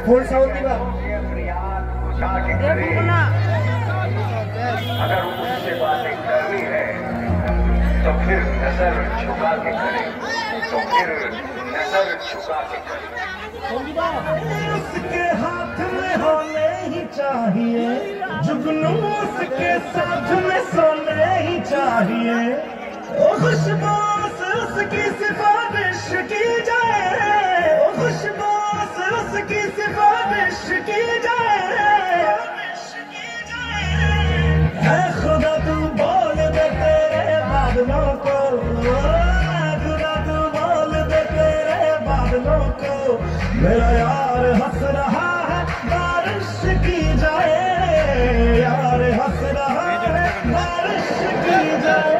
Full sound की बात। अगर उससे बातें करनी है तो फिर नजर झुका के करें, तो फिर नजर झुका के करें। उसके हाथ में होने ही चाहिए, जुगनू उसके साथ में सोने ही चाहिए। ओ खुशबू से उसकी सिफारिश की जाए, ओ खुशबू से उसकी सिफारिश की जाए। है खुदा तू बोल दे तेरे बादलों को, खुदा तू बोल दे तेरे बादलों को, मेरा यार हंस रहा है बारिश की जाए, यार हंस रहा है बारिश की जाए।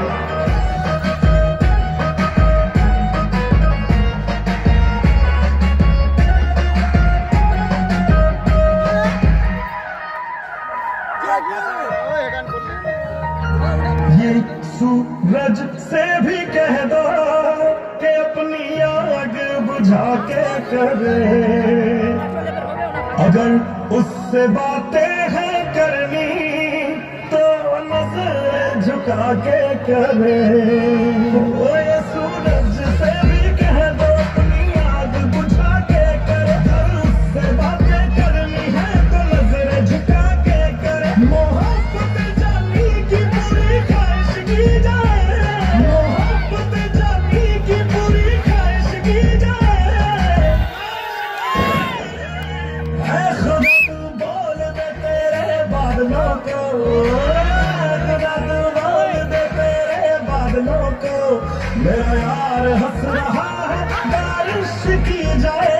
ये सूरज से भी कह दो कि अपनी आग बुझा के करे, अगर उससे बातें हैं करनी तो नजर झुका के करे। ओ ये सूरज से भी कह दो अपनी आग बुझा के करे, अगर उससे बातें करनी है तो नजर झुका के करे। मोहब्बत जानी की पूरी ख्वाहिश की जाए, मोहब्बत जानी की पूरी ख्वाहिश की जाए। है खुदा तू बोल दे तेरे बादलों को, खुदा तू बोल दे तेरे बादलों को, मेरा यार हंस रहा है बारिश की जाए।